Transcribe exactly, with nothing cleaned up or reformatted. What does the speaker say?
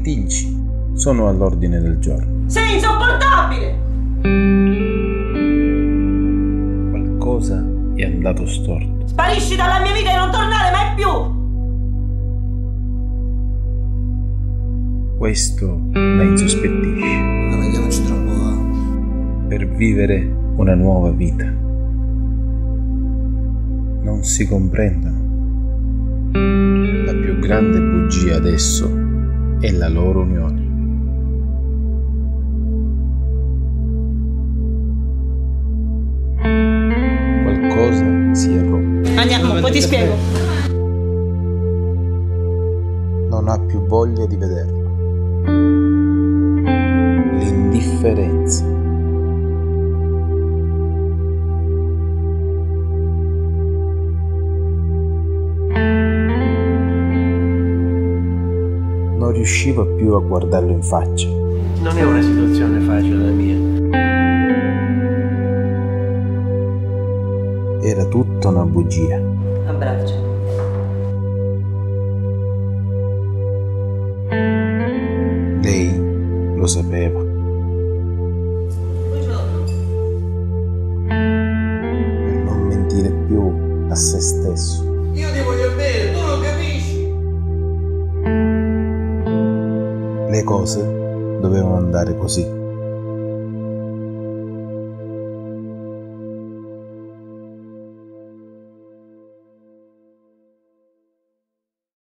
spettinci sono all'ordine del giorno. Sei insopportabile! Qualcosa è andato storto. Sparisci dalla mia vita e non tornare mai più! Questo la insospettisce. Non vediamoci troppo, eh? Per vivere una nuova vita. Non si comprendono. La più grande bugia adesso è la loro unione. Qualcosa si è rotto. Andiamo, poi ti spiego. Non ha più voglia di vederlo. L'indifferenza. Non riusciva più a guardarlo in faccia. Non è una situazione facile la mia. Era tutta una bugia. Abbraccio. Lei lo sapeva. Buongiorno. Per non mentire più a se stesso. Io ti voglio bene, tu lo capisci? Le cose dovevano andare così.